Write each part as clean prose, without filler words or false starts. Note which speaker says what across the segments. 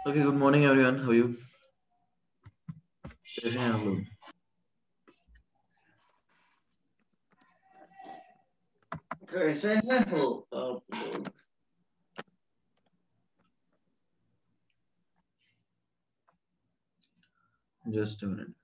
Speaker 1: Okay, good morning everyone, how you? कैसे हैं आप लोग?
Speaker 2: कैसे हैं हो आप लोग?
Speaker 1: Just a minute.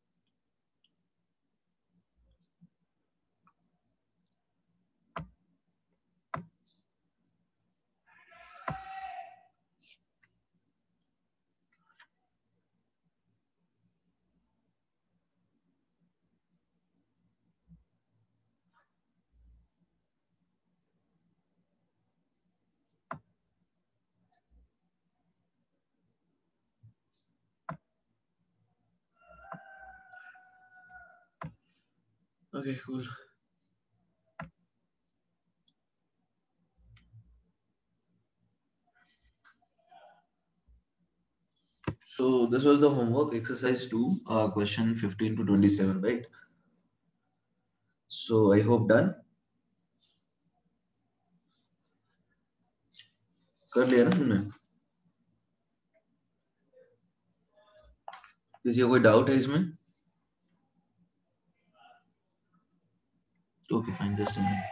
Speaker 1: Okay, cool. So this was the homework exercise 2, question 15 to 27, right? So I hope done. कर लिया ना तुमने? किसी को कोई डाउट है इसमें? Okay, fine, just a minute.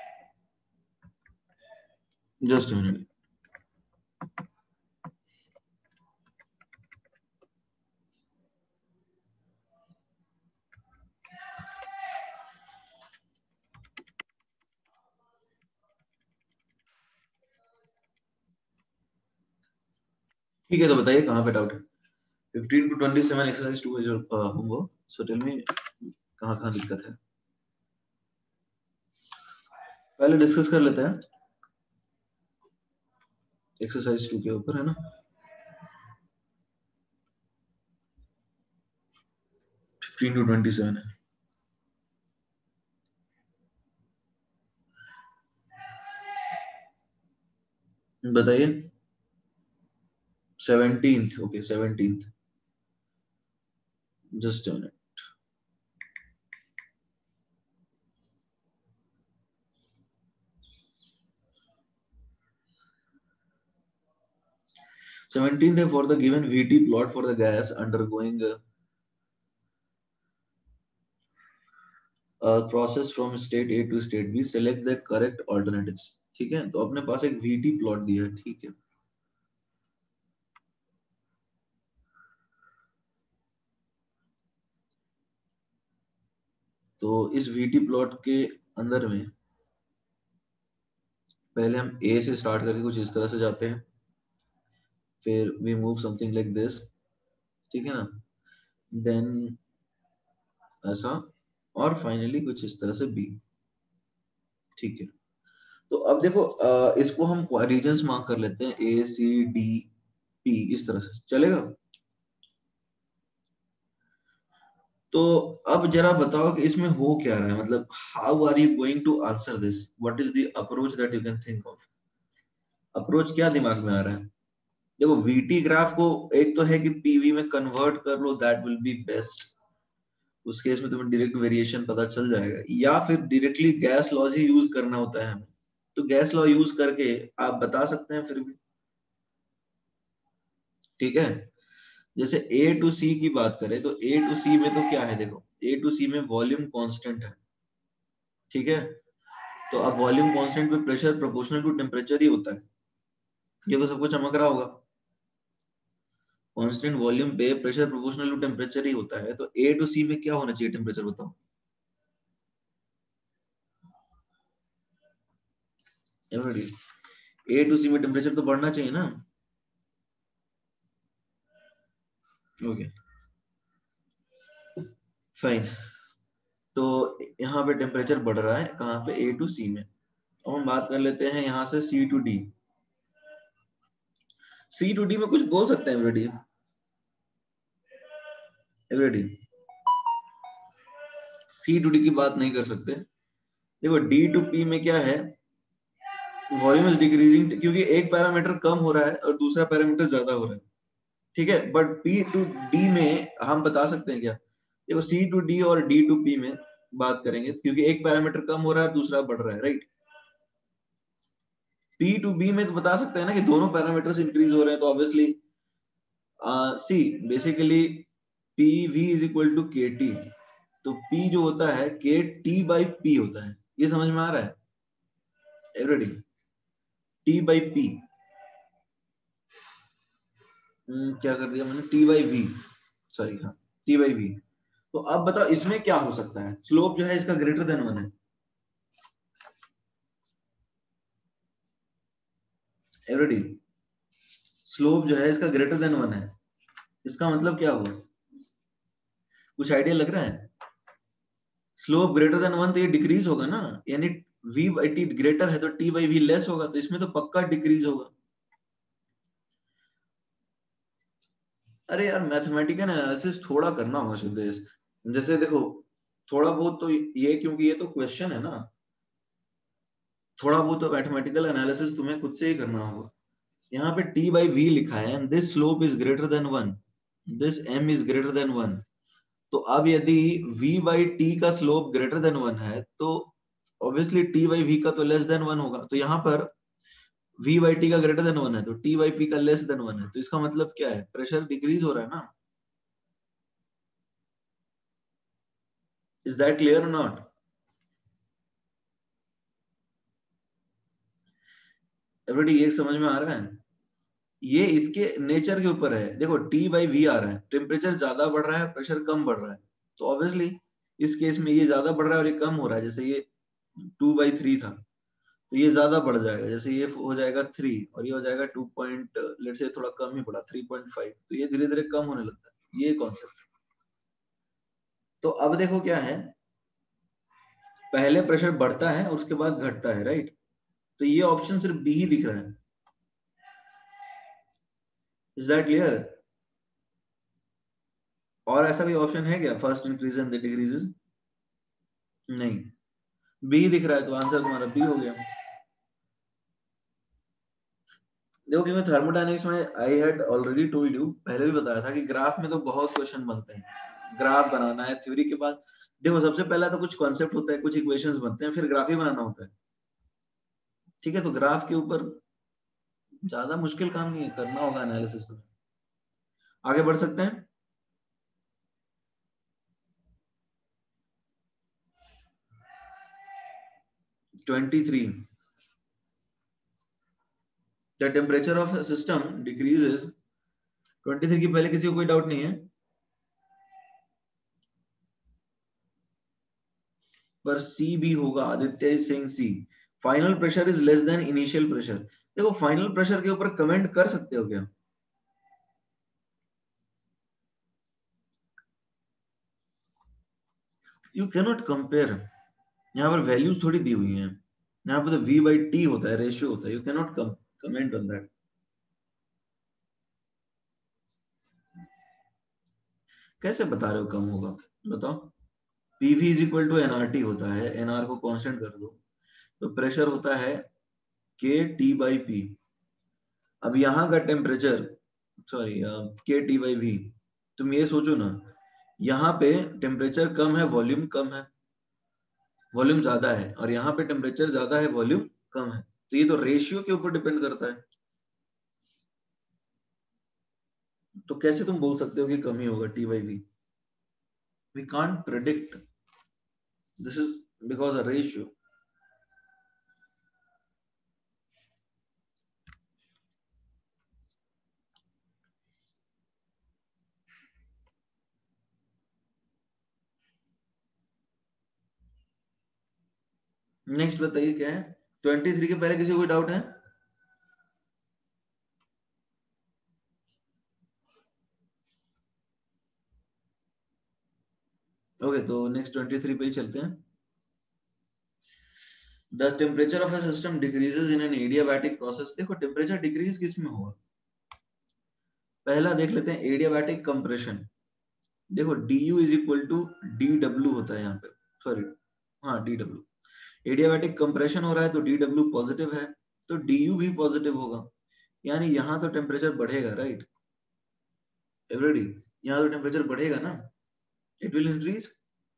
Speaker 1: Just a minute. ठीक है, तो बताइए कहाँ पे डाउट है? 15 to 27 exercise 2 is your homework. So tell me कहाँ दिक्कत है? पहले डिस्कस कर लेते हैं एक्सरसाइज 2 के ऊपर, है ना? 15 to 27 है। बताइए। 17th, okay, 17th. Just a minute. Seventeenth है for the given VT plot for the gas undergoing a process from state A to state B. Select the correct alternatives. ठीक है, तो अपने पास एक VT प्लॉट दिया है, ठीक है। तो इस VT प्लॉट के अंदर में पहले हम A से स्टार्ट करके कुछ इस तरह से जाते हैं, फिर we move something like this, ठीक है ना? देन ऐसा, और फाइनली कुछ इस तरह से B, ठीक है। तो अब देखो, इसको हम रीजन्स मार्क कर लेते हैं, A C D P, इस तरह से चलेगा। तो अब जरा बताओ कि इसमें हो क्या रहा है, मतलब how are you going to answer this, what is the approach that you can think of? Approach क्या दिमाग में आ रहा है? देखो, वीटी ग्राफ को एक तो है कि पीवी में कन्वर्ट कर लो, दैट विल बी बेस्ट। उस केस में तुम्हें डायरेक्ट वेरिएशन पता चल जाएगा, या फिर डायरेक्टली गैस लॉज ही यूज करना होता है हमें, तो गैस लॉ यूज करके आप बता सकते हैं फिर भी, ठीक है। जैसे ए टू सी की बात करें तो ए टू सी में तो क्या है, देखो ए टू सी में वॉल्यूम कांस्टेंट है, ठीक है। तो अब वॉल्यूम कांस्टेंट पे प्रेशर प्रोपोर्शनल टू टेम्परेचर ही होता है, ये तो सबको चमक रहा होगा। कांस्टेंट वॉल्यूम पे प्रेशर प्रोपोर्शनल टू टेम्परेचर ही होता है, तो ए टू सी में क्या होना चाहिए टेम्परेचर, बताओ। ए टू सी में टेम्परेचर तो बढ़ना चाहिए ना। Okay, fine. तो यहाँ पे टेम्परेचर बढ़ रहा है, कहाँ पे, ए टू सी में। अब हम बात कर लेते हैं यहाँ से C to D. C to D में कुछ बोल सकते हैं एवरीडी? एवरीडी सी टू डी की बात नहीं कर सकते। देखो डी टू पी में क्या है, वॉल्यूम इज डिक्रीजिंग, क्योंकि एक पैरामीटर कम हो रहा है और दूसरा पैरामीटर ज्यादा हो रहा है, ठीक है। बट पी टू डी में हम बता सकते हैं क्या? देखो सी टू डी और डी टू पी में बात करेंगे, क्योंकि एक पैरामीटर कम हो रहा है दूसरा बढ़ रहा है, राइट। पी टू बी में तो बता सकते हैं ना कि दोनों पैरामीटर्स इंक्रीज हो रहे हैं, तो obviously C basically PV is equal to KT, तो P जो होता है KT बाई P होता है, ये समझ में आ रहा है एवरीबॉडी? T बाई P, क्या कर दिया मैंने, T बाई V, सॉरी हाँ T बाई V। तो अब बताओ इसमें क्या हो सकता है, स्लोप जो है इसका ग्रेटर देन 1 है एवरीबॉडी, स्लोप जो है इसका ग्रेटर देन 1 है, इसका मतलब क्या हुआ, कुछ आइडिया लग रहा है? स्लोप ग्रेटर देन 1 तो ये डिक्रीज होगा ना, यानी V बाई T ग्रेटर है तो T बाई V लेस होगा, तो इसमें तो पक्का डिक्रीज होगा। अरे यार मैथमेटिकल एनालिसिस थोड़ा करना होगा सुदेश, जैसे देखो थोड़ा बहुत तो ये, क्योंकि ये तो क्वेश्चन है ना, थोड़ा बहुत तो मैथमेटिकल एनालिसिस तुम्हें खुद से ही करना होगा। यहाँ पे T बाई V लिखा है and this slope is greater than 1, this M is greater than 1, तो अब यदि V बाई T का स्लोप ग्रेटर देन 1 है तो ऑब्वियसली T बाई V का तो लेस देन 1 होगा, तो यहाँ पर V बाई T का ग्रेटर देन 1 है तो T बाई P का लेस देन 1 है, तो इसका मतलब क्या है, प्रेशर डिक्रीज हो रहा है ना। इज दैट क्लियर और नॉट? एवरीबॉडी ये समझ में आ रहा है? ये इसके नेचर के ऊपर है, देखो T बाई V आ रहा है, टेम्परेचर ज्यादा बढ़ रहा है प्रेशर कम बढ़ रहा है, तो ऑब्वियसली इस केस में ये ज्यादा बढ़ रहा है और ये कम हो रहा है, जैसे ये 2/3 था तो ये ज्यादा बढ़ जाएगा, जैसे ये हो जाएगा 3 और ये हो जाएगा 2 पॉइंट, लेट से थोड़ा कम ही पड़ा 3.5, तो ये धीरे धीरे कम होने लगता है, ये कॉन्सेप्ट। तो अब देखो क्या है, पहले प्रेशर बढ़ता है और उसके बाद घटता है, राइट? तो ये ऑप्शन सिर्फ बी ही दिख रहा है, इज दैट क्लियर? और ऐसा कोई ऑप्शन है क्या, फर्स्ट इंक्रीज एंड डिक्रीजेस? नहीं, बी दिख रहा है, तो आंसर तुम्हारा बी हो गया। देखो क्योंकि थर्मोडायनेमिक्स में I had already told you, पहले भी बताया था कि ग्राफ में तो बहुत क्वेश्चन बनते हैं, ग्राफ बनाना है थ्योरी के बाद, देखो सबसे पहला तो कुछ कॉन्सेप्ट होता है, कुछ इक्वेशंस बनते हैं, फिर ग्राफ ही बनाना होता है, ठीक है? तो ग्राफ के ऊपर ज्यादा मुश्किल काम नहीं है, करना होगा एनालिसिस में। आगे बढ़ सकते हैं। (23) the temperature of system decreases, 23 की पहले किसी को कोई डाउट नहीं है? पर सी भी होगा, Aditya is saying C, final pressure is less than initial pressure. देखो फाइनल प्रेशर के ऊपर कमेंट कर सकते हो क्या? यू कैन नॉट कंपेयर, यहाँ पर वैल्यूज थोड़ी दी हुई हैं, यहाँ पर तो V बाई T होता है, रेशियो होता है, you can not comment on that. कैसे बता रहे हो कम होगा, बताओ? PV is equal to NRT होता है, NR को कांस्टेंट कर दो, तो प्रेशर होता है KT बाई P। अब यहाँ का temperature, sorry KT by V, तुम ये सोचो ना, यहाँ पे टेम्परेचर कम है वॉल्यूम कम है, वॉल्यूम ज्यादा है, और यहाँ पे टेम्परेचर ज्यादा है वॉल्यूम कम है, तो ये तो रेशियो के ऊपर डिपेंड करता है, तो कैसे तुम बोल सकते हो कि कम ही होगा T by V? We can't predict, this is because a ratio. Next बताइए क्या है, 23 के पहले किसी को कोई डाउट है? ओके तो नेक्स्ट 23 पे ही चलते हैं। The temperature of a system decreases in an adiabatic process। देखो टेम्परेचर डिक्रीज किस में होगा, पहला देख लेते हैं एडियाबैटिक कंप्रेशन। देखो du is equal to dw होता है यहाँ पे, सॉरी हाँ dw, एडियाबैटिक कंप्रेशन हो रहा है तो dw पॉजिटिव है, तो du भी पॉजिटिव होगा, यानी यहाँ तो टेम्परेचर बढ़ेगा, राइट एवरीबॉडी? यहाँ तो टेम्परेचर बढ़ेगा ना, it will increase.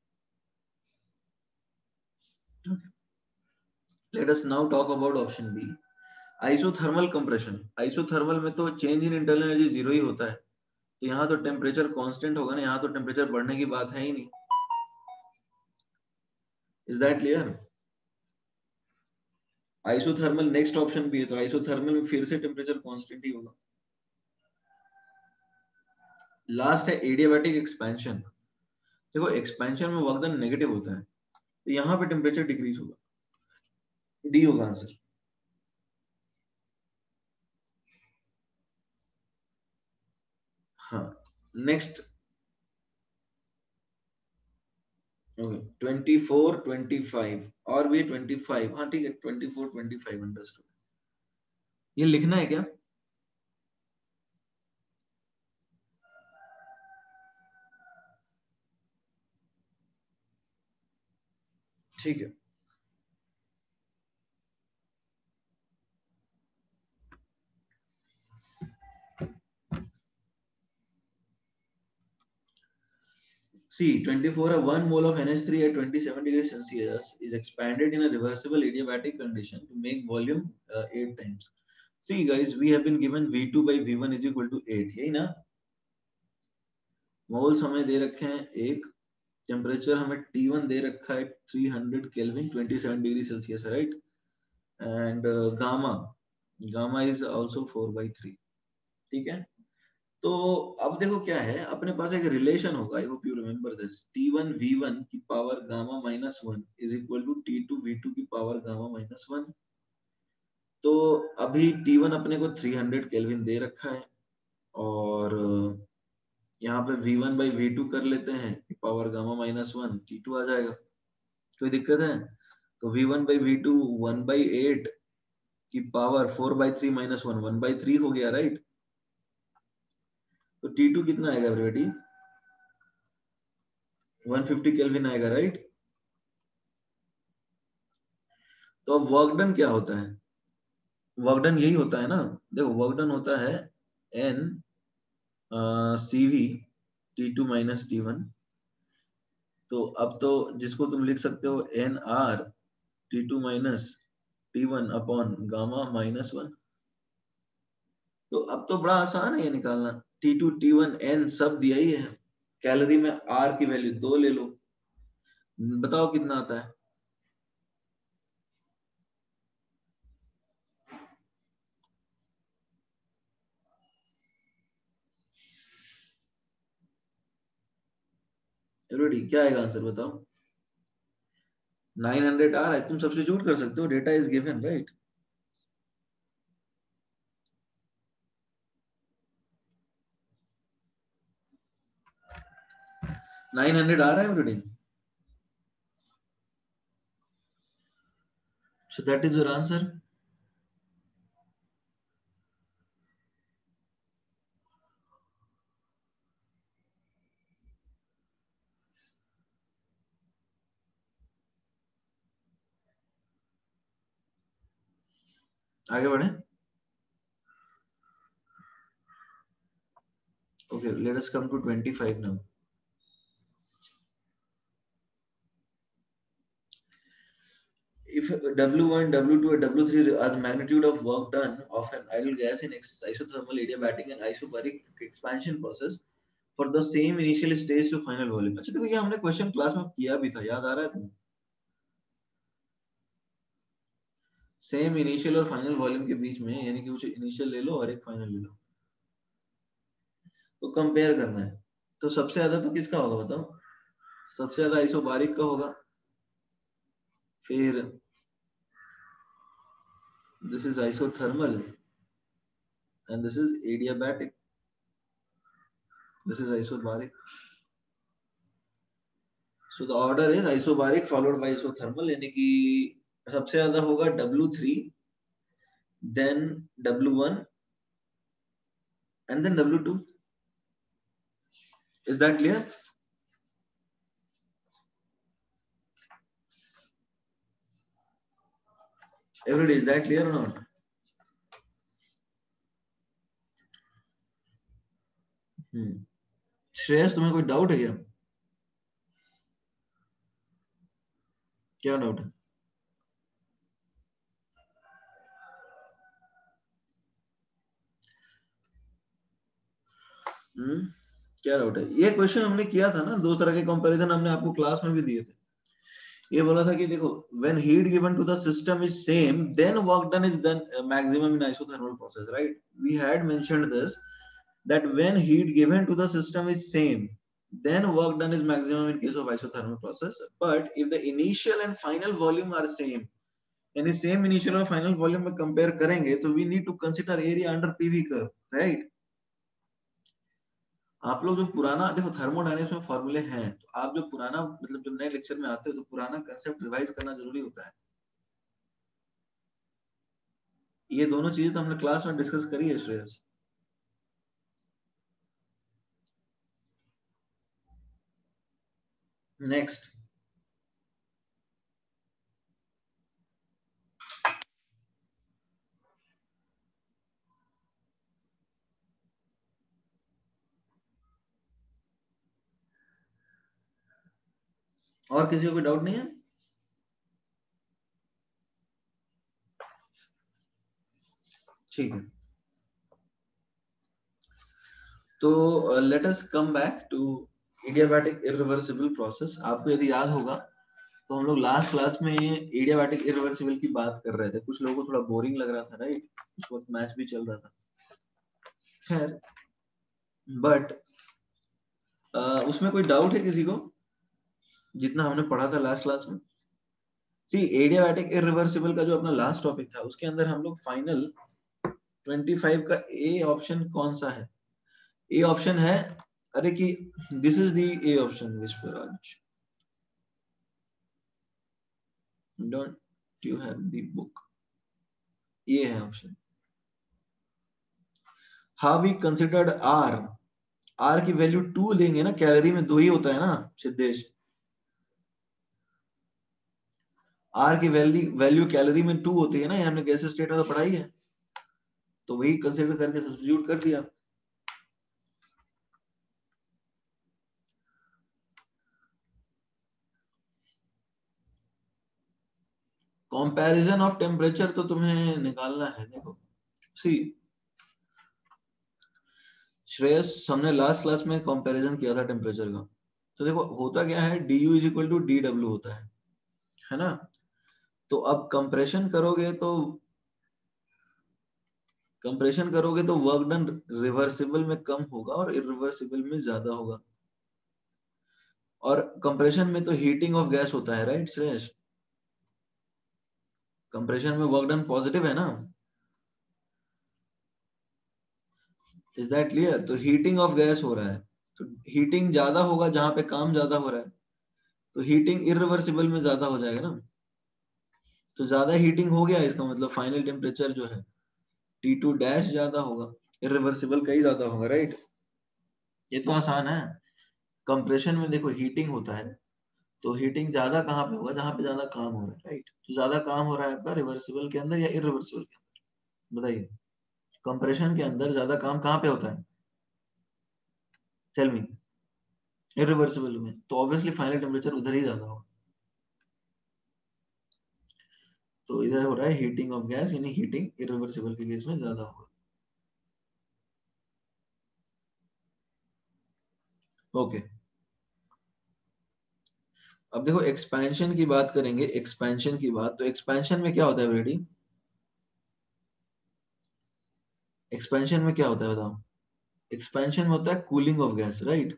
Speaker 1: Let us now talk about option B, isothermal compression. Isothermal में तो change in internal energy zero ही होता है, तो यहाँ तो टेम्परेचर कांस्टेंट होगा ना, यहाँ तो टेम्परेचर बढ़ने की बात है ही नहीं। Is that clear? Isothermal next option भी है, तो आइसोथर्मल में फिर से टेम्परेचर कांस्टेंट ही होगा। लास्ट है एडियाबैटिक एक्सपेंशन। देखो एक्सपेंशन में वर्क डन नेगेटिव होता है, तो यहाँ पे टेम्परेचर डिक्रीज होगा, डी होगा आंसर। हाँ नेक्स्ट, ओके 24 25 और भी 25, हाँ ठीक है 24 25 अंडरस्टूड। ये लिखना है क्या? ठीक है। See, 24, 1 mole of NH3 at 27 degrees Celsius is expanded in a reversible adiabatic condition to make volume 8 times. See guys, we have been given V2 by V1 is equal to 8, यही ना? Moles हमें दे रखे हैं एक, temperature हमें T1 दे रखा है 300 kelvin 27 degree Celsius, right? And gamma is also 4/3, ठीक है? तो अब देखो क्या है, अपने पास एक रिलेशन होगा, I hope you remember this, T1 V1 की power gamma -1 is equal to T2 V2 की पावर गामा -1। तो अभी T1 अपने को 300 केल्विन दे रखा है, और यहाँ पे V1 by V2 कर लेते हैं, पावर गामा -1 T2 आ जाएगा। कोई दिक्कत है? तो V1 by V2 1/8 की पावर 4/3 -1 1/3 हो गया, राइट? तो T2 कितना आएगा बेटी? 150 केल्विन आएगा, राइट? तो अब वर्क डन क्या होता है? वर्क डन यही होता है ना, देखो वर्क डन होता है N CV T2 minus T1। तो अब तो जिसको तुम लिख सकते हो NR T2 minus T1 upon gamma -1। तो अब तो बड़ा आसान है ये निकालना, T2 T1 N सब दिया ही है, कैलोरी में R की वैल्यू 2 ले लो, बताओ कितना आता है? रेडी, क्या आएगा आंसर बताओ? 900 आ रहा है, तुम सब्स्टिट्यूट कर सकते हो, data is given, right? Nine hundred आ रहा है ready? So that is your answer. आगे बढ़े। Okay, let us come to 25 now. If W1, W2, and W3 are the magnitude of work done of an ideal gas in isothermal adiabatic and isobaric expansion process for the same initial stage to final volume. अच्छा देखो, ये हमने question class में किया भी था, याद आ रहा है तुम्हें? सेम इनिशियल और फाइनल वॉल्यूम के बीच में, यानी कि कुछ इनिशियल ले लो और एक फाइनल ले लो, तो कंपेयर करना है। तो सबसे ज्यादा तो किसका होगा बताओ? सबसे ज्यादा आइसोबारिक का होगा, फिर this is isothermal and this is adiabatic, this is isobaric. So the order is isobaric followed by isothermal, यानी कि सबसे ज्यादा होगा W3, then W1 and then W2. Is that clear? Everybody, is that clear or not? Shreyas, तुम्हें कोई doubt है क्या? क्या डाउट है? क्या डाउट है? ये क्वेश्चन हमने किया था ना, दो तरह के कंपैरिजन हमने आपको क्लास में भी दिए थे। ये बोला था कि देखो, when heat given to the system is same, then work done is done maximum in isothermal process, right? We had mentioned this, that when heat given to the system is same, then work done is maximum in case of isothermal process. But if the initial and final volume are same, यानी same initial और final volume में compare करेंगे, तो we need to consider area under PV curve, right? आप लोग जो पुराना देखो थर्मोडायनेमिक्स में फॉर्मूले हैं, तो आप जो पुराना मतलब जब नए लेक्चर में आते हो तो पुराना कंसेप्ट रिवाइज करना जरूरी होता है। ये दोनों चीजें तो हमने क्लास में डिस्कस करी है श्रेयस। नेक्स्ट, और किसी को कोई डाउट नहीं है? ठीक है, तो let us come back to adiabatic irreversible process. आपको यदि याद होगा तो हम लोग लास्ट क्लास में एडियाबैटिक इरिवर्सिबल की बात कर रहे थे। कुछ लोगों को थोड़ा बोरिंग लग रहा था, राइट? उस वक्त मैच भी चल रहा था, खैर। बट उसमें कोई डाउट है किसी को, जितना हमने पढ़ा था लास्ट क्लास में? सी, एडियाबैटिक इरिवर्सिबल का जो अपना लास्ट टॉपिक था, उसके अंदर हम लोग फाइनल 25 का ए ऑप्शन कौन सा है? ए ऑप्शन है, अरे कि this is the A option Vishwaraj, don't you have the book? ये है option. How we considered R, R की वैल्यू 2 लेंगे ना, कैलोरी में 2 ही होता है ना सिद्धेश? आर की वैल्यू कैलोरी में 2 होती है ना, ये हमने गैस स्टेट में तो पढ़ाई है, तो वही कंसिडर करके सब्स्टिट्यूट कर दिया। कंपैरिजन ऑफ टेम्परेचर तो तुम्हें निकालना है। देखो सी श्रेयस, हमने लास्ट क्लास में कंपैरिजन किया था टेम्परेचर का, तो देखो होता क्या है, du is equal to dw होता है ना? तो अब कंप्रेशन करोगे तो वर्क डन रिवर्सिबल में कम होगा और इरिवर्सिबल में ज्यादा होगा। और कंप्रेशन में तो हीटिंग ऑफ गैस होता है, राइट श्रेयस? कंप्रेशन में वर्क डन पॉजिटिव है ना? Is that clear? तो हीटिंग ऑफ गैस हो रहा है, तो हीटिंग ज्यादा होगा जहां पे काम ज्यादा हो रहा है, तो हीटिंग इरिवर्सिबल में ज्यादा हो जाएगा ना। तो ज्यादा हीटिंग हो गया, इसका मतलब फाइनल टेम्परेचर जो है T2 डैश ज्यादा होगा, इरिवर्सिबल का ही ज्यादा होगा, राइट? ये तो आसान है। कंप्रेशन में देखो हीटिंग होता है, तो हीटिंग ज्यादा कहाँ पे होगा? जहां पे ज्यादा काम हो रहा है, राइट? तो ज्यादा काम हो रहा है आपका रिवर्सिबल के अंदर या इरिवर्सिबल के अंदर? बताइए, कंप्रेशन के अंदर ज्यादा काम कहाँ पे होता है? Tell me. इरिवर्सिबल में, तो ऑब्वियसली फाइनल टेम्परेचर उधर ही ज्यादा होगा। तो इधर हो रहा है हीटिंग ऑफ गैस, यानी हीटिंग इरिवर्सिबल के केस में ज्यादा होगा। ओके, अब देखो एक्सपेंशन की बात करेंगे, एक्सपेंशन की बात, तो एक्सपेंशन में क्या होता है बेटी? एक्सपेंशन में क्या होता है बताओ? एक्सपेंशन में होता है cooling of gas, right?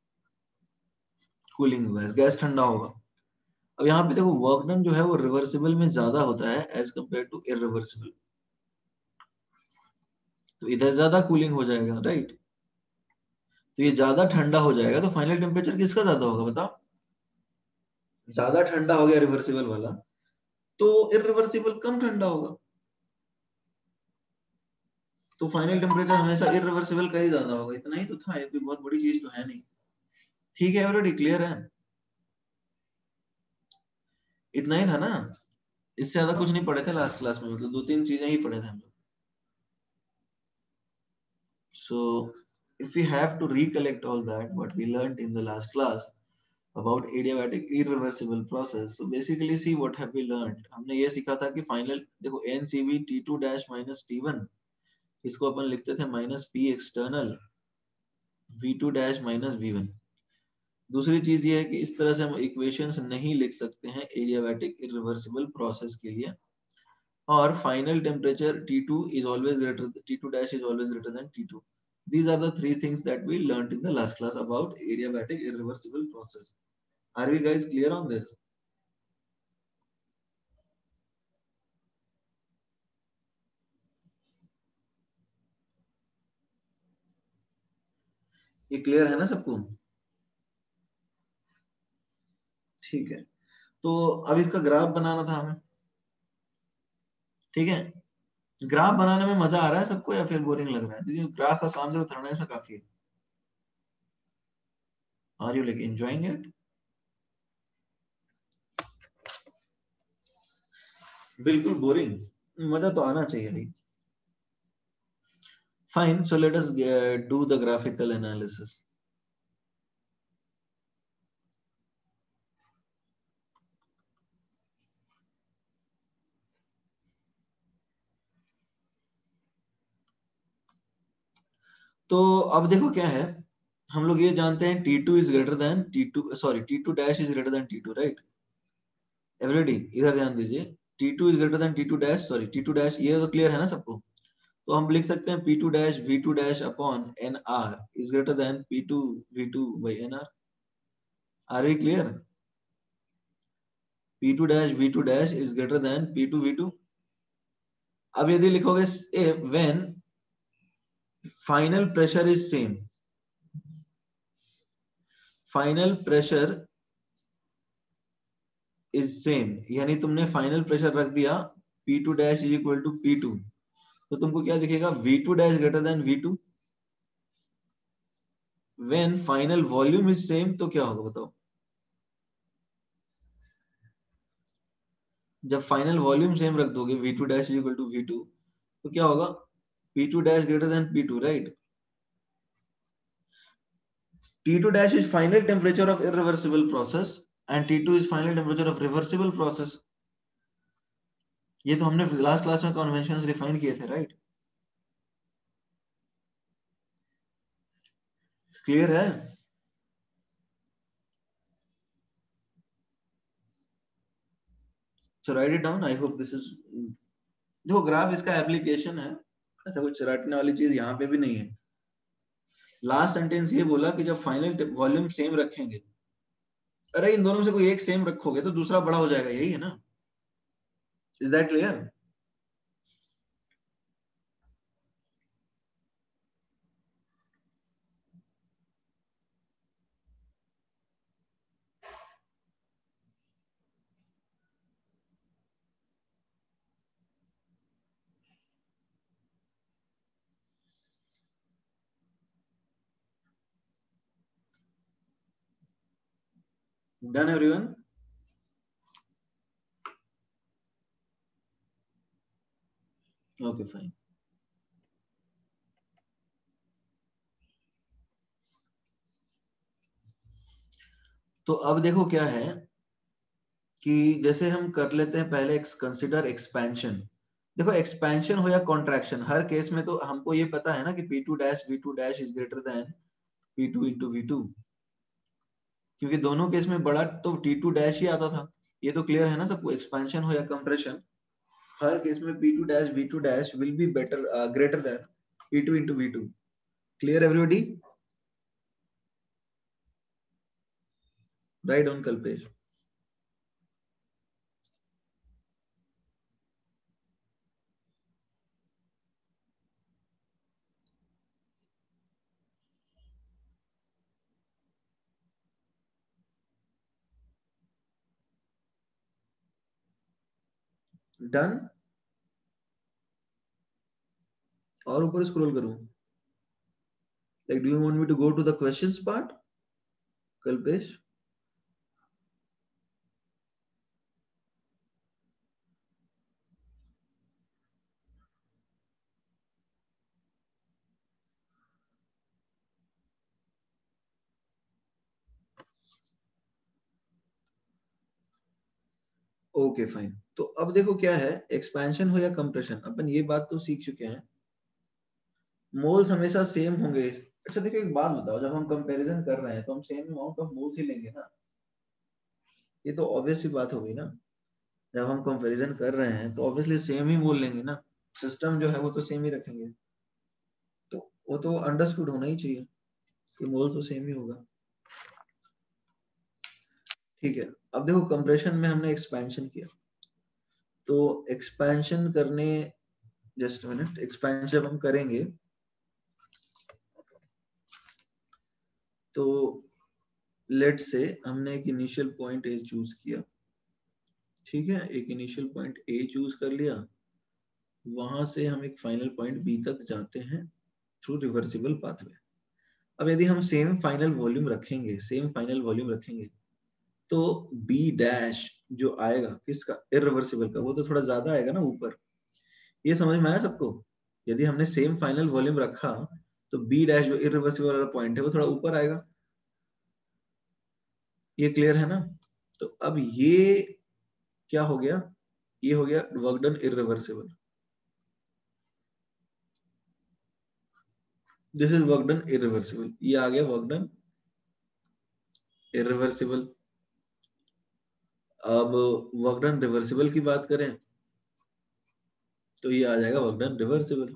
Speaker 1: Cooling of gas, gas ठंडा होगा। अब यहाँ पे देखो वर्क डन जो है वो रिवर्सिबल में ज्यादा होता है एज कंपेयर टू इरिवर्सिबल, तो इधर ज्यादा कूलिंग हो जाएगा, राइट? तो ये ज्यादा ठंडा हो जाएगा, तो फाइनल टेम्परेचर किसका ज्यादा होगा बताओ? ज्यादा ठंडा हो गया रिवर्सिबल वाला, तो इरिवर्सिबल कम ठंडा होगा, तो फाइनल टेम्परेचर हमेशा इरिवर्सिबल का ही ज्यादा होगा। इतना ही तो था, ये कोई बहुत बड़ी चीज तो है नहीं। ठीक है, ऑलरेडी क्लियर है, इतना ही था ना? इससे ज्यादा कुछ नहीं पढ़े थे लास्ट क्लास में, मतलब 2-3 चीजें ही पढ़े थे हम लोग। सो if we have to recollect all that what we learned in the last class about adiabatic irreversible process, so basically see what have we learned। हमने ये सीखा था कि फाइनल देखो NCV T2 dash minus T1, इसको अपन लिखते थे minus P external V2 dash minus V1। दूसरी चीज ये है कि इस तरह से हम इक्वेशंस नहीं लिख सकते हैं एडियाबैटिक इरिवर्सिबल प्रोसेस के लिए, और final temperature T2 is always greater, T2 dash is always greater than T2. These are the three things that we learned in the last class about adiabatic irreversible process. Are we guys clear on this? ये clear है ना सबको? ठीक है, तो अब इसका graph बनाना था हमें। ठीक है, ग्राफ बनाने में मजा आ रहा है सबको या फिर बोरिंग लग रहा है? क्योंकि ग्राफ का काम जो उतरना है काफी है। Are you like enjoying it? बिल्कुल बोरिंग, मजा तो आना चाहिए भाई। Fine, so let us do the graphical analysis. तो अब देखो क्या है, हम लोग ये जानते हैं T2 is greater than T2, sorry T2 dash is greater than T2, राइट? एवरीबॉडी इधर ध्यान दीजिए, T2 is greater than T2 dash, sorry T2 dash, ये तो क्लियर है ना सबको? तो हम लिख सकते हैं P2 dash V2 dash upon NR is greater than P2 V2 by NR। Are we clear? P2 dash V2 dash is greater than P2 V2। अब यदि लिखोगे when final pressure is same, final pressure is same, यानी तुमने final pressure रख दिया P2 dash is equal to P2, तो तुमको क्या दिखेगा? V2 dash greater than V2। When final volume is same तो क्या होगा बताओ? जब फाइनल वॉल्यूम सेम रख दोगे V2 dash is equal to V2, तो क्या होगा? P2 dash greater than P2, right? T2 dash is final temperature of irreversible process and T2 is final temperature of reversible process. ये तो हमने last class में conventions define किए थे, right? Clear है? So write it down. I hope this is, देखो graph इसका application है, ऐसा कुछ रटने वाली चीज यहाँ पे भी नहीं है। लास्ट सेंटेंस ये बोला कि जब फाइनल वॉल्यूम सेम रखेंगे, अरे इन दोनों में से कोई एक सेम रखोगे तो दूसरा बड़ा हो जाएगा, यही है ना? Is that clear? Done everyone? Okay fine. तो अब देखो क्या है कि जैसे हम कर लेते हैं पहले कंसिडर एक्सपेंशन। देखो एक्सपेंशन हो या कॉन्ट्रैक्शन, हर केस में तो हमको ये पता है ना कि P2 dash V2 dash is greater than P2 into V2, क्योंकि दोनों केस में बड़ा तो T2 डैश ही आता था। ये तो क्लियर है ना सबको? एक्सपेंशन हो या कंप्रेशन, हर केस में P2 dash V2 dash will be better greater than P2 into V2। Clear everybody? Right on Kalpesh? Done? और ऊपर स्क्रॉल करूं? Like do you want me to go to the questions part, Kalpesh? Okay fine. तो अब देखो क्या है, expansion हो या कंप्रेशन, अपन ये बात तो सीख चुके हैं, मोल्स हमेशा सेम होंगे अच्छा देखो एक बात बताओ, जब हम कंपैरिजन कर रहे हैं तो हम सेम अमाउंट ऑफ मोल्स ही लेंगे ना, ये तो ऑब्वियस सी बात हो गई ना। जब हम कंपैरिजन कर रहे हैं तो ऑब्वियसली सेम ही मोल लेंगे ना, सिस्टम जो है वो तो सेम ही रखेंगे, तो वो तो अंडरस्टूड होना ही चाहिए कि मोल तो सेम ही होगा। ठीक है, अब देखो कंप्रेशन में हमने एक्सपेंशन किया, तो एक्सपेंशन करने, जस्ट मिनट, एक्सपेंशन जब हम करेंगे तो लेट से हमने एक इनिशियल पॉइंट ए चूज किया, ठीक है, एक इनिशियल पॉइंट ए चूज कर लिया, वहां से हम एक फाइनल पॉइंट बी तक जाते हैं थ्रू रिवर्सिबल पाथवे। अब यदि हम सेम फाइनल वॉल्यूम रखेंगे, सेम फाइनल वॉल्यूम रखेंगे, तो बी डैश जो आएगा किसका, इरिवर्सिबल का, वो तो थोड़ा ज्यादा आएगा ना ऊपर। ये समझ में आया सबको? यदि हमने सेम फाइनल वॉल्यूम रखा तो बी डैश जो इरिवर्सिबल वाला पॉइंट है वो थोड़ा ऊपर आएगा। ये क्लियर है ना? तो अब ये क्या हो गया, ये हो गया work done irreversible, this is work done irreversible, ये आ गया वर्क डन इरिवर्सिबल। अब वर्क डन रिवर्सिबल की बात करें तो ये आ जाएगा वर्क डन रिवर्सिबल।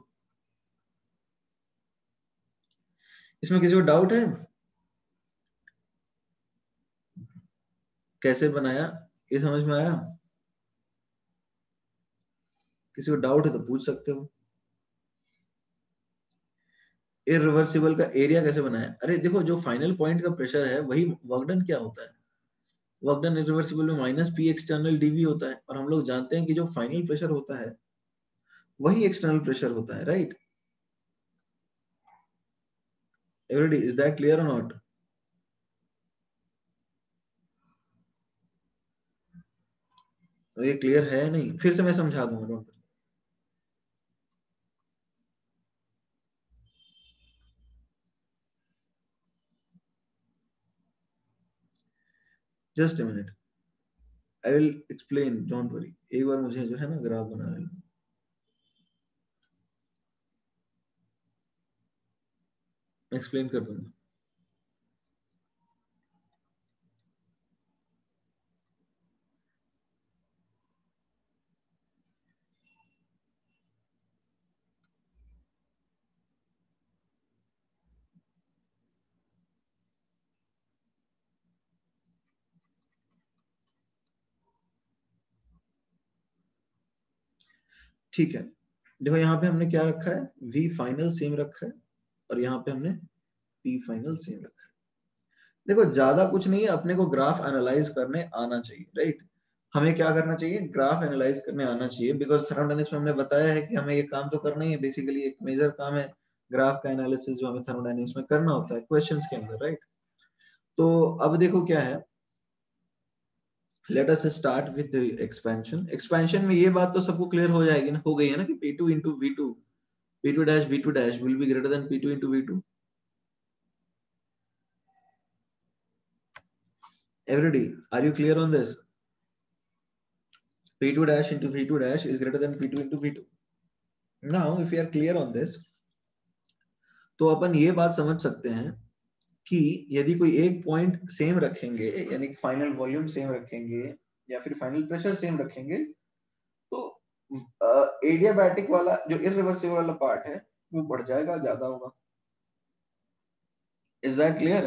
Speaker 1: इसमें किसी को डाउट है कैसे बनाया, ये समझ में आया? किसी को डाउट है तो पूछ सकते हो। इरिवर्सिबल का एरिया कैसे बनाया? अरे देखो, जो फाइनल पॉइंट का प्रेशर है वही वर्क डन क्या होता है, वर्क डन इरिवर्सिबल में माइनस पी एक्सटर्नल डीवी होता है, और हम लोग जानते हैं कि जो फाइनल प्रेशर होता है वही एक्सटर्नल प्रेशर होता है, right? Everybody, is that clear और नॉट? ये क्लियर है नहीं? फिर से मैं समझा दूंगा, don't, just a minute, I will explain, don't worry. एक बार मुझे जो है ना ग्राफ बनाने लो, मैं एक्सप्लेन कर दूंगा। ठीक है, देखो यहाँ पे हमने क्या रखा है, वी फाइनल सेम रखा है, और यहाँ पे हमने पी फाइनल सेम रखा है। देखो ज्यादा कुछ नहीं है, अपने को ग्राफ एनालाइज करने आना चाहिए, राइट? हमें क्या करना चाहिए, ग्राफ एनालाइज करने आना चाहिए, बिकॉज थर्मोडायनेमिक्स में हमने बताया है कि हमें ये काम तो करना ही है, बेसिकली एक मेजर काम है ग्राफ का एनालिसिस जो हमें थर्मोडायनेमिक्स में करना होता है क्वेश्चंस के अंदर, राइट? तो अब देखो क्या है, let us start with expansion. Expansion में ये बात तो सबको क्लियर हो जाएगी ना, हो गई है ना, कि P2 into V2, P2 dash V2 dash will be greater than P2 into V2. Everybody, are you clear on this? P2 dash into V2 dash is greater than P2 into V2. Now, if you are clear on this, तो अपन ये बात समझ सकते हैं कि यदि कोई एक पॉइंट सेम रखेंगे, यानी फाइनल वॉल्यूम सेम रखेंगे या फिर फाइनल प्रेशर सेम रखेंगे, तो एडियाबैटिक वाला जो इरिवर्सिबल वाला पार्ट है वो बढ़ जाएगा, ज्यादा होगा। Is that clear?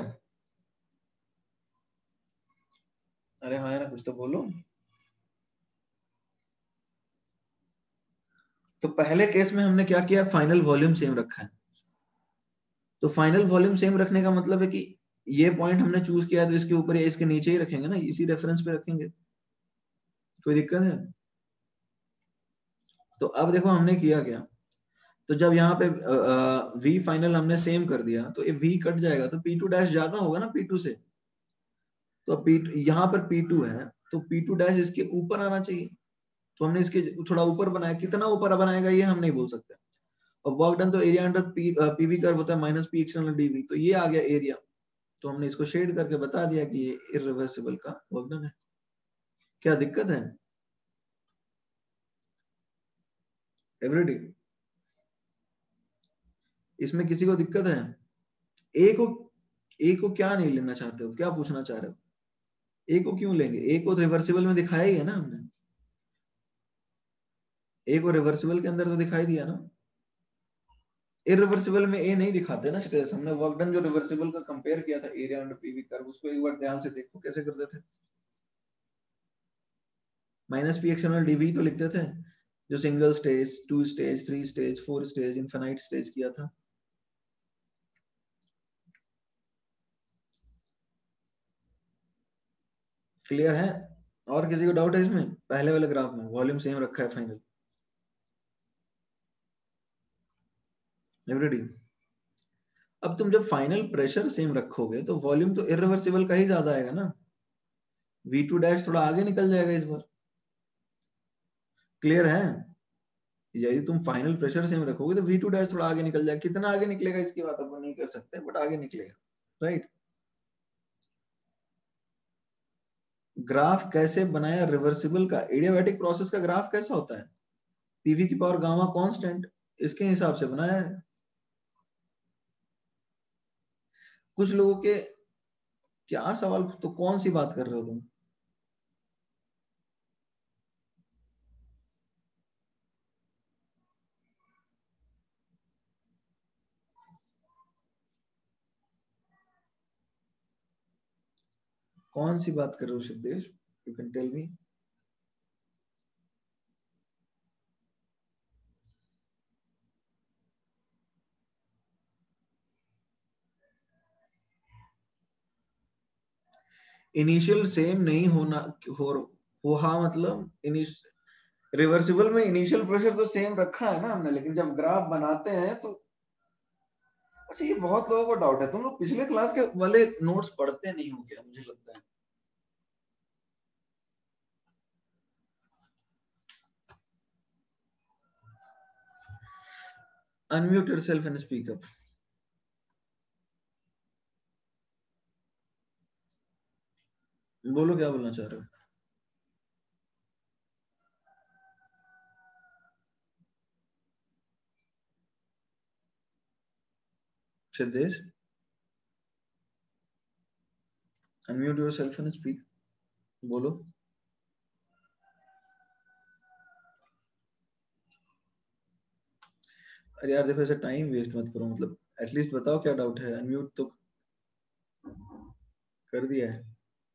Speaker 1: अरे हाँ, ना कुछ तो बोलो। तो पहले केस में हमने क्या किया, फाइनल वॉल्यूम सेम रखा है, तो फाइनल वॉल्यूम सेम रखने का मतलब है कि ये पॉइंट हमने चूज किया है तो इसके ऊपर या इसके नीचे ही रखेंगे ना, इसी रेफरेंस पे रखेंगे, कोई दिक्कत है? तो अब देखो हमने किया क्या, तो जब यहाँ पे वी फाइनल हमने सेम कर दिया तो ये वी कट जाएगा, तो P2 डैश ज्यादा होगा ना P2 से, तो P यहाँ पर P2 है तो P2 डैश इसके ऊपर आना चाहिए, तो हमने इसके थोड़ा ऊपर बनाया, कितना ऊपर बनाएगा ये हम नहीं बोल सकते। और वर्क डन तो एरिया अंडर पीवी कर्व होता है माइनस पी एक्सटर्नल डीवी, तो ये आ गया एरिया, तो हमने इसको शेड करके बता दिया कि ये इरिवर्सिबल का वर्क डन है। क्या दिक्कत है एवरीडी? इसमें किसी को दिक्कत है? ए को क्या नहीं लेना चाहते हो, क्या पूछना चाह रहे हो? ए को क्यों लेंगे? ए को रिवर्सिबल में दिखाया ही है ना हमने, ए को रिवर्सिबल के अंदर तो दिखाई दिया ना। इरिवर्सिबल में ए नहीं दिखाते ना स्ट्रेस। हमने वर्क डन जो रिवर्सिबल का कंपेयर किया था एरिया अंडर पीवी कर्व, उसको एक बार ध्यान से देखो कैसे करते थे। माइनस पी एक्सटर्नल डीवी तो लिखते थे, जो single stage, 2 stage, 3 stage, 4 stage, infinite stage किया था। क्लियर है? और किसी को डाउट है इसमें? पहले वाले ग्राफ में वॉल्यूम सेम रखा है फाइनल, एवरीडी। अब तुम जब फाइनल प्रेशर सेम रखोगे तो वॉल्यूम तो इरिवर्सिबल का ही ज्यादा आएगा ना, V2 डैश थोड़ा आगे निकल जाएगा इस बार। क्लियर है? यदि तुम फाइनल प्रेशर सेम रखोगे तो V2 डैश थोड़ा आगे निकल जाएगा। कितना आगे निकलेगा इसकी बात अपन नहीं कर सकते, बट आगे निकलेगा, राइट। ग्राफ कैसे बनाया रिवर्सिबल का? एडियाबैटिक प्रोसेस का ग्राफ कैसा होता है? पीवी की पावर गामा कांस्टेंट, इसके हिसाब से बनाया है। कुछ लोगों के क्या सवाल, तो कौन सी बात कर रहे हो तुम? कौन सी बात कर रहे हो Siddhesh? You can tell me. Initial same नहीं होना हो हाँ, मतलब रिवर्सिबल में इनिशियल प्रेशर तो सेम रखा है ना हमने, लेकिन जब ग्राफ बनाते हैं तो अच्छा, ये बहुत लोगों को डाउट है। तुम लोग पिछले क्लास के वाले नोट्स पढ़ते नहीं हो क्या, मुझे लगता है। Unmute yourself and speak up. बोलो क्या बोलना चाह रहे हो। Siddhesh, unmute yourself and speak, बोलो। अरे यार देखो, ऐसे टाइम वेस्ट मत करो, मतलब एटलीस्ट बताओ क्या डाउट है। अनम्यूट तो कर दिया है।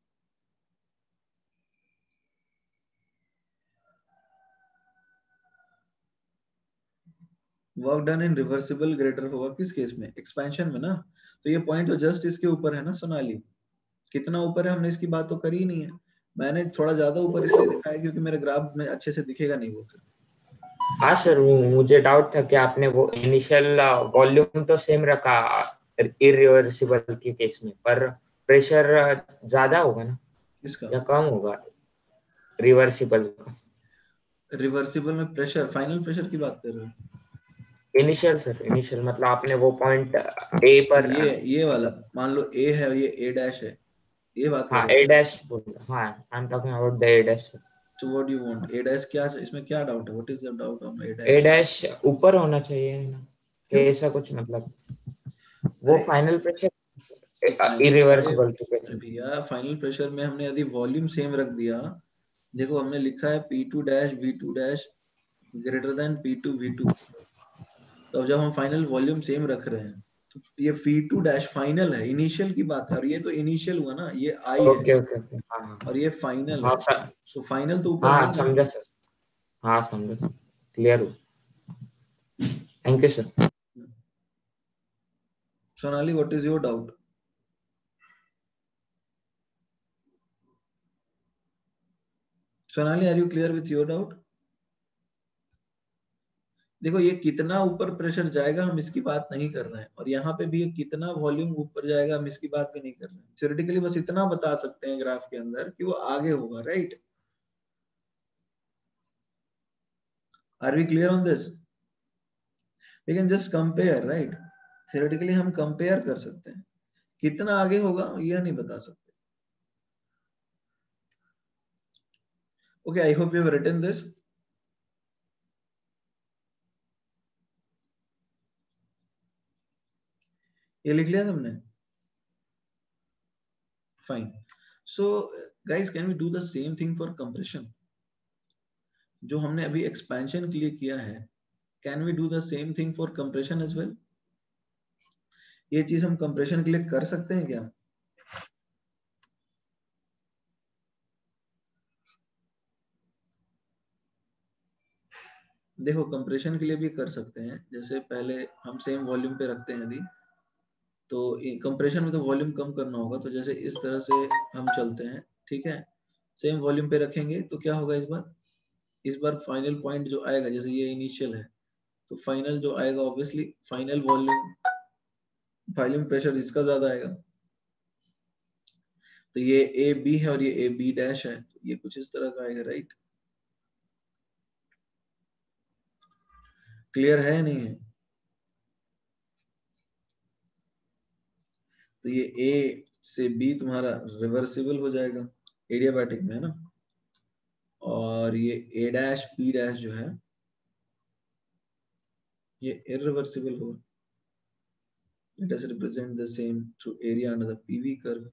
Speaker 1: Work done in reversible greater होगा किस केस में? एक्सपेंशन में ना। तो ये पॉइंट तो जस्ट इसके ऊपर है ना सोनाली। कितना ऊपर है हमने इसकी बात तो करी ही नहीं है। मैंने थोड़ा ज्यादा ऊपर इसलिए दिखाया क्योंकि मेरे ग्राफ में अच्छे से दिखेगा नहीं वो फिर।
Speaker 3: हाँ सर, मुझे डाउट था कि आपने वो इनिशियल वॉल्यूम तो सेम रखा इरिवर्सिबल के केस में, पर प्रेशर ज्यादा होगा ना
Speaker 1: किसका?
Speaker 3: या कम होगा रिवर्सिबल का?
Speaker 1: रिवर्सिबल में प्रेशर, फाइनल प्रेशर की बात कर रहे हो?
Speaker 3: इनिशियल सर, इनिशियल मतलब आपने वो पॉइंट ए पर।
Speaker 1: ये वाला मान लो ए है और ये ए डैश है, ये बात कर
Speaker 3: हाँ,
Speaker 1: रहे हो
Speaker 3: ए
Speaker 1: क्या?
Speaker 3: डैश बोल, हाँ I am talking about the A dash.
Speaker 1: तो what do you want? A dash क्या, इसमें क्या डाउट है? What is the doubt on A
Speaker 3: A
Speaker 1: dash?
Speaker 3: Dash ऊपर होना चाहिए ना, कि
Speaker 1: क्यों?
Speaker 3: ऐसा कुछ मतलब वो
Speaker 1: अरे
Speaker 3: फाइनल
Speaker 1: तो
Speaker 3: प्रेशर इरिवर्सिबल के केस
Speaker 1: अरे
Speaker 3: में।
Speaker 1: भैया, फाइनल प्रेशर में हमने यदि वॉल्यूम सेम रख दिया, देखो हमने लिखा है P2 dash V2 dash greater than P2 V2। तो अब जब हम फाइनल वॉल्यूम सेम रख रहे हैं तो ये V2 डैश फाइनल है, इनिशियल की बात है, और ये तो इनिशियल हुआ ना, ये आई है
Speaker 3: ओके ओके ओके, हाँ हाँ
Speaker 1: और ये फाइनल
Speaker 3: हाँ
Speaker 1: है।
Speaker 3: सर,
Speaker 1: तो फाइनल तो ऊपर है
Speaker 3: हाँ
Speaker 1: ही ना।
Speaker 3: समझा सर, हाँ समझा, क्लियर हो। Thank you sir.
Speaker 1: Sonali, what is your doubt? Sonali, are you clear with your doubt? देखो ये कितना ऊपर प्रेशर जाएगा हम इसकी बात नहीं कर रहे हैं, और यहाँ पे भी ये कितना वॉल्यूम ऊपर जाएगा हम इसकी बात भी नहीं कर रहे हैं। थ्योरेटिकली बस इतना बता सकते हैं ग्राफ के अंदर कि वो आगे होगा, right? Are we clear on this? We can just compare, right? Theoretically हम कंपेयर कर सकते हैं, कितना आगे होगा यह नहीं बता सकते। Okay, I hope you have written this. ये लिख लिया सबने? Fine. So guys, can we do the same thing for compression? जो हमने अभी एक्सपेंशन के लिए किया है, can we do the same thing for compression as well? ये चीज हम कंप्रेशन के लिए कर सकते हैं क्या? देखो, कंप्रेशन के लिए भी कर सकते हैं. जैसे पहले हम सेम वॉल्यूम पे रखते हैं यदि, तो कंप्रेशन में तो वॉल्यूम कम करना होगा. तो जैसे इस तरह से हम चलते हैं, ठीक है, सेम वॉल्यूम पे रखेंगे तो क्या होगा इस बार फाइनल पॉइंट जो आएगा, जैसे ये इनिशियल है, तो फाइनल जो आएगा ऑब्वियसली फाइनल वॉल्यूम प्रेशर इसका ज्यादा आएगा. तो ये ए बी है और ये ए बी डैश है, तो ये कुछ इस तरह का आएगा. राइट? क्लियर है या नहीं है? तो ये ए से बी तुम्हारा रिवर्सिबल हो जाएगा एडियाबैटिक में, है ना. और ये ए डैश बी डैश जो है ये इरिवर्सिबल होगा. Let us represent the same through area under the PV curve.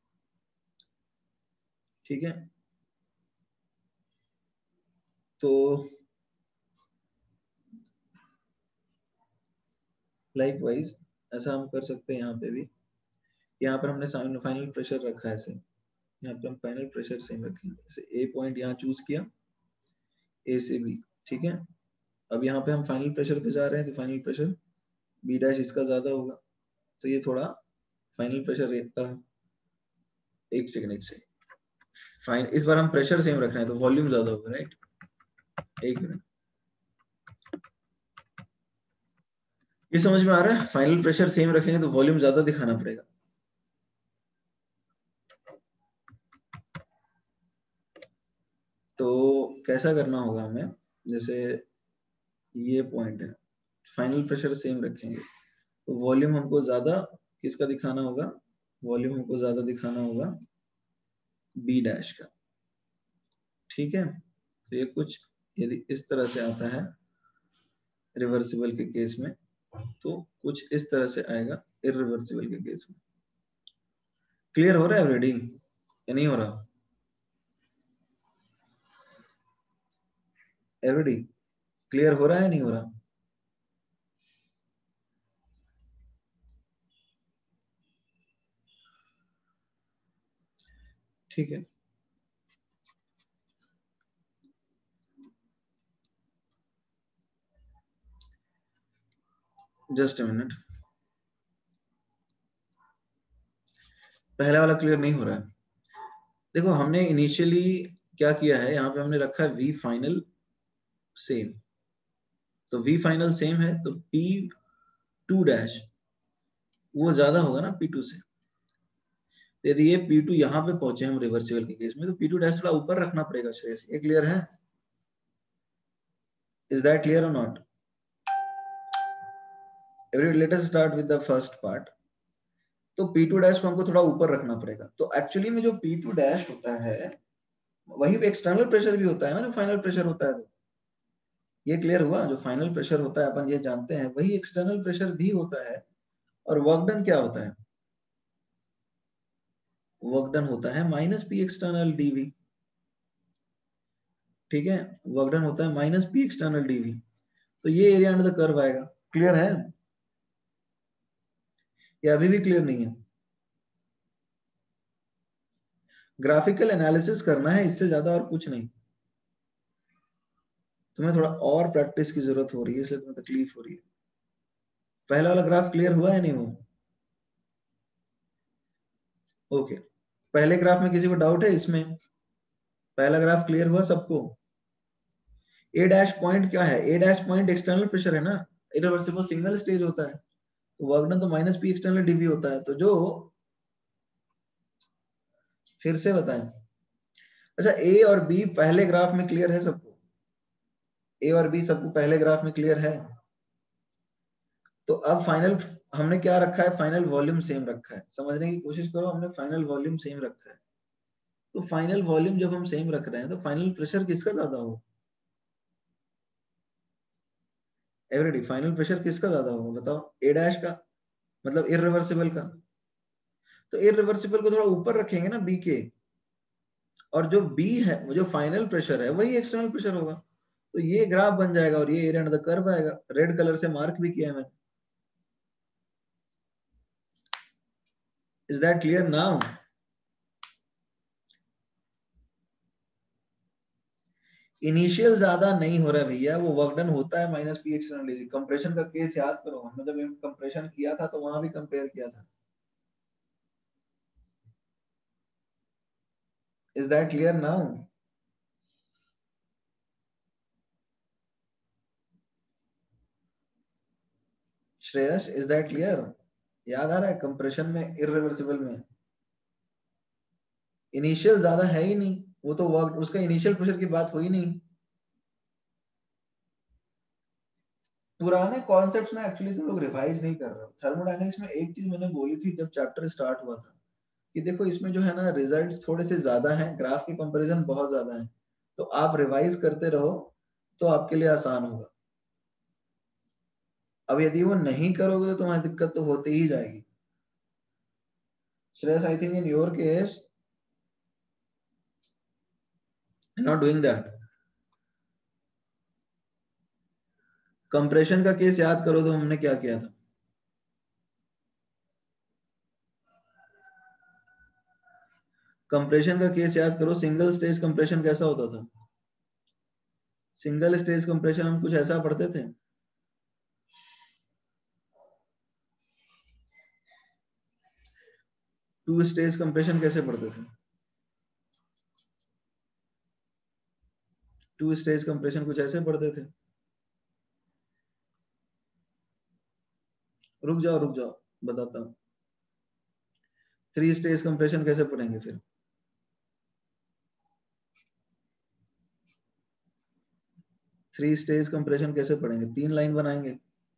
Speaker 1: ठीक है. तो लाइकवाइज ऐसा हम कर सकते हैं यहाँ पे भी. यहाँ पर हमने फाइनल प्रेशर रखा है ऐसे, यहाँ पे हम फाइनल प्रेशर सेम रखेंगे. जैसे ए पॉइंट यहाँ चूज किया, ए से बी, ठीक है. अब यहाँ पे हम फाइनल प्रेशर पे जा रहे हैं, तो फाइनल प्रेशर बी डैश इसका ज्यादा होगा. तो ये थोड़ा फाइनल प्रेशर एक सेकंड फाइन. इस बार हम प्रेशर सेम रख रहे हैं तो वॉल्यूम ज्यादा होगा. राइट? एक मिनट. ये समझ में आ रहा है? फाइनल प्रेशर सेम रखेंगे तो वॉल्यूम ज्यादा दिखाना पड़ेगा. तो कैसा करना होगा हमें? जैसे ये पॉइंट है, फाइनल प्रेशर सेम रखेंगे तो वॉल्यूम हमको ज्यादा किसका दिखाना होगा? वॉल्यूम हमको ज्यादा दिखाना होगा बी डैश का. ठीक है. तो ये कुछ यदि इस तरह से आता है रिवर्सिबल के केस में, तो कुछ इस तरह से आएगा इरिवर्सिबल के केस में. क्लियर हो रहा है ऑलरेडी या नहीं हो रहा? एवरीडी क्लियर हो रहा है नहीं हो रहा? ठीक है. Just a minute. पहला वाला क्लियर नहीं हो रहा है. देखो, हमने इनिशियली क्या किया है, यहाँ पे हमने रखा है वी फाइनल सेम. तो वी फाइनल सेम है तो पी टू डैश वो ज्यादा होगा ना P2 से. तो यदि ये P2 यहाँ पे पहुंचे हम रिवर्सिबल के केस में, तो P2 डैश थोड़ा ऊपर रखना पड़ेगा. श्रेयस, ये क्लियर है? इज दैट क्लियर और not? Let us start with the first part. तो P2 डैश को हमको थोड़ा ऊपर रखना पड़ेगा. तो एक्चुअली में जो P2 डैश होता है वही एक्सटर्नल प्रेशर भी होता है ना, जो फाइनल प्रेशर होता है. तो ये क्लियर हुआ? जो फाइनल प्रेशर होता है अपन ये जानते हैं, वही एक्सटर्नल प्रेशर भी होता है. और वर्क डन क्या होता है? वर्क डन होता है माइनस पी एक्सटर्नल डीवी. ठीक है. वर्क डन होता है माइनस पी एक्सटर्नल डीवी. तो ये एरिया अंडर द कर्व आएगा. क्लियर है या अभी भी क्लियर नहीं है? ग्राफिकल एनालिसिस करना है, इससे ज्यादा और कुछ नहीं. तुम्हें थोड़ा और प्रैक्टिस की जरूरत हो रही है, इसलिए तुम्हें तकलीफ हो रही है. पहला वाला ग्राफ क्लियर हुआ है नहीं हुआ? ओके. पहले ग्राफ में किसी को डाउट है इसमें? पहला ग्राफ क्लियर हुआ सबको? ए डैश पॉइंट क्या है? A dash point external pressure है ना, इरिवर्सिबल सिंगल स्टेज होता है. तो वर्क डन तो माइनस पी एक्सटर्नल डीवी होता है. तो जो फिर से बताएं. अच्छा, ए और बी पहले ग्राफ में क्लियर है सबको? ए और बी सबको पहले ग्राफ में क्लियर है? तो अब फाइनल हमने क्या रखा है? फाइनल वॉल्यूम सेम रखा है. समझने की कोशिश करो, हमने फाइनल वॉल्यूम सेम रखा है. तो फाइनल वॉल्यूम जब हम सेम रख रहे हैं तो फाइनल प्रेशर किसका ज्यादा होगा? एवरीडी फाइनल प्रेशर किसका ज्यादा होगा बताओ? ए डैश का. मतलब इररिवर्सिबल का। तो इररिवर्सिबल को थोड़ा ऊपर रखेंगे ना बी के, और जो बी है वो जो फाइनल प्रेशर है वही एक्सटर्नल प्रेशर होगा। तो ये ग्राफ बन जाएगा और ये एरिया अंडर द कर्व आएगा। रेड कलर से मार्क भी किया है मैंने। Is that clear now? Initial ज्यादा नहीं हो रहा है भैया, वो वर्क डन होता है माइनस पी एक्सटर्नल। कंप्रेशन का केस याद करो, हमने जब कंप्रेशन किया था तो वहां भी कंपेयर किया था। Is that clear now? Shreyas, is that clear? याद आ रहा है? कंप्रेशन में इररिवर्सिबल में इनिशियल ज्यादा है ही नहीं, वो तो वर्क, उसका इनिशियल प्रेशर की बात हुई नहीं। पुराने कॉन्सेप्ट्स ना एक्चुअली तुम लोग रिवाइज नहीं कर रहे हो। थर्मोडायनेमिक्स में एक चीज मैंने बोली थी जब चैप्टर स्टार्ट हुआ था, कि देखो इसमें जो है ना रिजल्ट्स थोड़े से ज्यादा हैं, ग्राफ की कंपैरिजन बहुत ज्यादा है, तो आप रिवाइज करते रहो तो आपके लिए आसान होगा। अब यदि वो नहीं करोगे तो तुम्हारी दिक्कत तो होती ही जाएगी। Shreyas, I think in your case not doing that. Compression का केस याद करो तो हमने क्या किया था। कंप्रेशन का केस याद करो, सिंगल स्टेज कंप्रेशन कैसा होता था। सिंगल स्टेज कंप्रेशन हम कुछ ऐसा पढ़ते थे। टू स्टेज कंप्रेशन कैसे पढ़ते थे। टू स्टेज कंप्रेशन कुछ ऐसे पढ़ते थे। रुक जाओ बताता हूँ। थ्री स्टेज कंप्रेशन कैसे पढ़ेंगे फिर। थ्री स्टेज कंप्रेशन कैसे पढ़ेंगे, 3 लाइन बनाएंगे,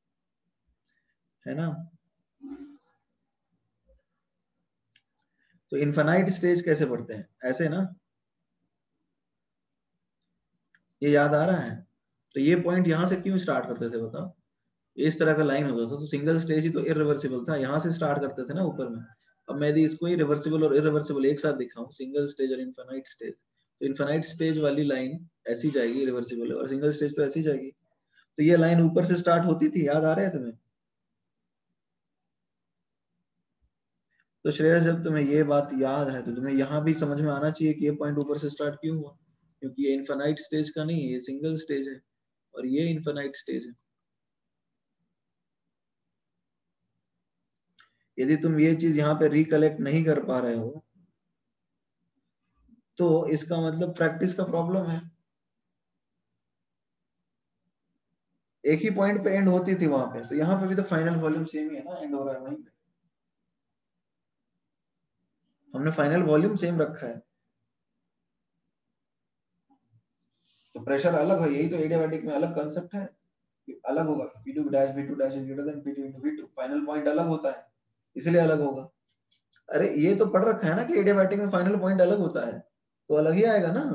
Speaker 1: है ना। तो इनफाइनाइट स्टेज कैसे पढ़ते हैं, ऐसे ना। ये याद आ रहा है? तो ये पॉइंट यहां से क्यों स्टार्ट करते थे बताओ। इस तरह का लाइन होता था तो सिंगल स्टेज ही तो इरिवर्सिबल था, यहां से स्टार्ट करते थे ना ऊपर में। अब मैं यदि इसको ही रिवर्सिबल और इरिवर्सिबल एक साथ दिखाऊं, सिंगल स्टेज और इनफाइनाइट स्टेज, तो इनफाइनाइट स्टेज वाली लाइन ऐसी जाएगी रिवर्सिबल, और सिंगल स्टेज तो ऐसी जाएगी। तो ये लाइन ऊपर से स्टार्ट होती थी, याद आ रहा है तुम्हें। तो श्रेयस, जब तुम्हें ये बात याद है तो तुम्हें यहाँ भी समझ में आना चाहिए कि ये पॉइंट ऊपर से स्टार्ट क्यों हुआ, क्योंकि ये इनफाइनाइट स्टेज का नहीं है, ये सिंगल स्टेज है, और ये इनफाइनाइट स्टेज है। यदि तुम ये चीज यहाँ पे रिकलेक्ट नहीं कर पा रहे हो तो इसका मतलब प्रैक्टिस का प्रॉब्लम है। एक ही पॉइंट पे एंड होती थी वहां पे, तो यहाँ पे भी तो फाइनल वॉल्यूम सेम ही है ना, एंड हो रहा है वहीं पे। हमने फाइनल वॉल्यूम सेम रखा है, तो प्रेशर अलग है, यही तो एडियाबैटिक में अलग कंसेप्ट है, अलग होगा। P2 dash V2 dash is greater than P2 into V2, final point अलग होता है, इसलिए अलग होगा। अरे ये तो पढ़ रखा है ना कि एडियाबैटिक में फाइनल पॉइंट अलग होता है, तो अलग ही आएगा ना।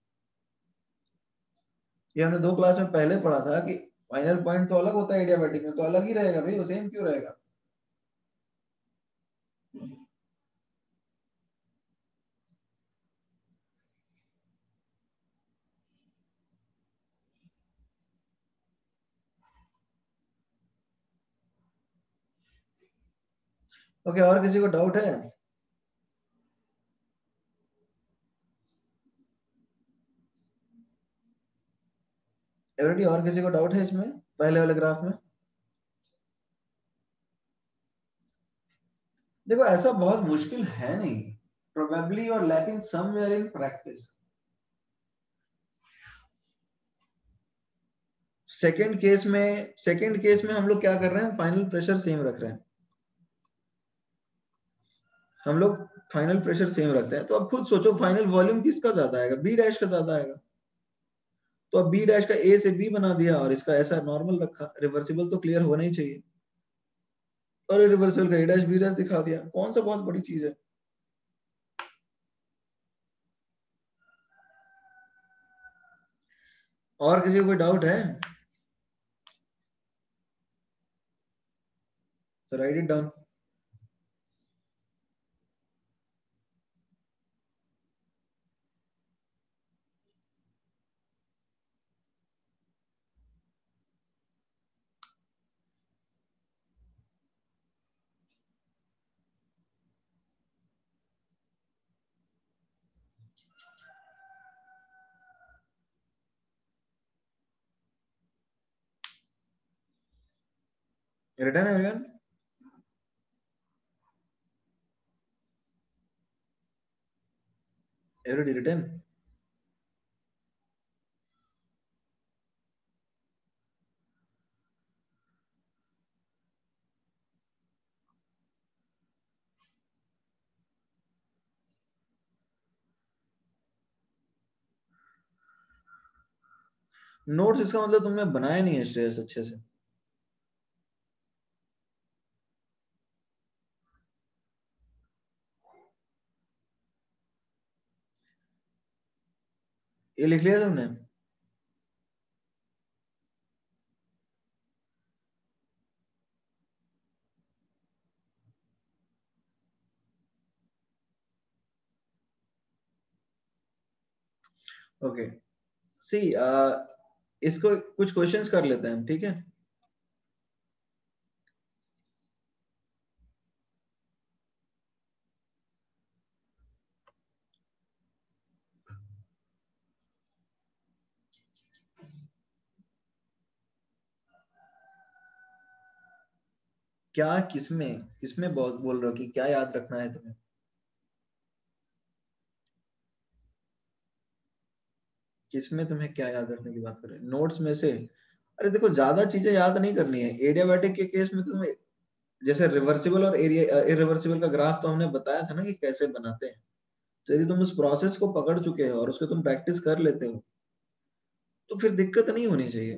Speaker 1: ये हमने 2 क्लास में पहले पढ़ा था कि फाइनल पॉइंट तो अलग होता है एडियाबैटिक में, तो अलग ही रहेगा भाई, वो सेम क्यों रहेगा। ओके, और किसी को डाउट है? एवरीडी, और किसी को डाउट है इसमें पहले वाले ग्राफ में? देखो ऐसा बहुत मुश्किल है नहीं, प्रोबेबली और lacking somewhere in practice. Second case में हम लोग क्या कर रहे हैं, फाइनल प्रेशर सेम रख रहे हैं। हम लोग फाइनल प्रेशर सेम रखते हैं, तो अब खुद सोचो फाइनल वॉल्यूम किसका ज्यादा आएगा, बी डैश का ज्यादा आएगा। तो अब बी डैश का ए से बी बना दिया और इसका ऐसा नॉर्मल रखा, रिवर्सिबल तो क्लियर होना ही चाहिए, और रिवर्सिबल का ए डैश बी डैश दिखा दिया। कौन सा बहुत बड़ी चीज है। और किसी को कोई डाउट है? So write it down. Written everyone? Everybody written? Notes इसका मतलब तुमने बनाया नहीं है श्रेयस अच्छे से। ये लिख लिया तुमने? ओके सी इसको कुछ क्वेश्चंस कर लेते हैं हम, ठीक है? क्या किसमें किसमें बोल रहे हो कि क्या याद रखना है तुम्हें? किसमें तुम्हें क्या याद रखने की बात कर रहे हैं? नोट्स में से? अरे देखो ज्यादा चीजें याद नहीं करनी है। एडियाबैटिक के केस में तुम्हें जैसे रिवर्सिबल और इरिवर्सिबल का ग्राफ तो हमने बताया था ना कि कैसे बनाते हैं। तो यदि तुम उस प्रोसेस को पकड़ चुके हो और उसको तुम प्रैक्टिस कर लेते हो तो फिर दिक्कत नहीं होनी चाहिए।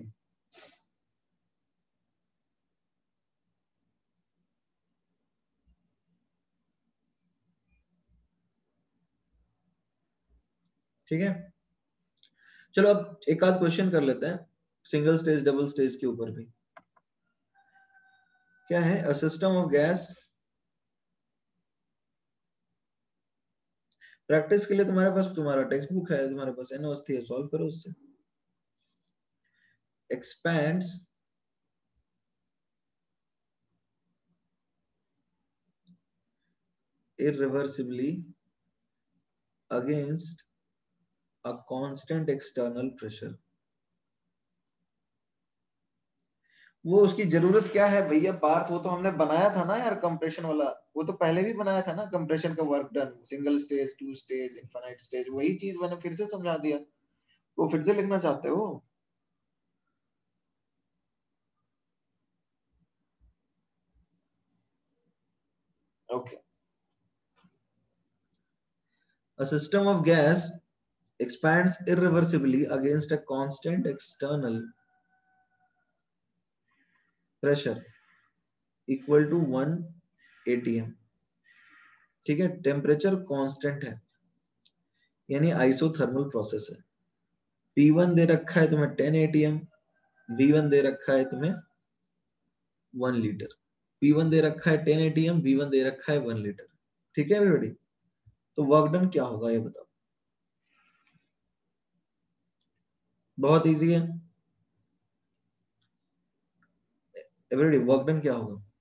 Speaker 1: ठीक है, चलो अब एक आध क्वेश्चन कर लेते हैं सिंगल स्टेज डबल स्टेज के ऊपर भी। क्या है? A system of gas. Practice के लिए तुम्हारे पास तुम्हारा टेक्स्ट बुक है, तुम्हारे पास एनओएस है, सॉल्व करो उससे। Expands irreversibly against a constant external pressure। वो उसकी जरूरत क्या है भैया पार्थ? वो तो हमने बनाया था ना यार कंप्रेशन वाला, वो तो पहले भी बनाया था ना कंप्रेशन का work done, single stage, two stage, infinite stage. वही चीज मैंने फिर से समझा दिया। वो फिर से लिखना चाहते हो? Okay. A system of gas expands irreversibly against a constant external pressure equal to 1 atm। ठीक है, टेम्परेचर कांस्टेंट है यानी आइसोथर्मल प्रोसेस है। P1 दे रखा है तुम्हें 10 atm, V1 दे रखा है तुम्हें 1 लीटर। P1 दे रखा है 10 atm, V1 दे रखा है 1 लीटर। ठीक है एवरीबॉडी? तो वर्क डन क्या होगा ये बताओ? बहुत इजी है एवरीबॉडी, वर्क डन क्या होगा?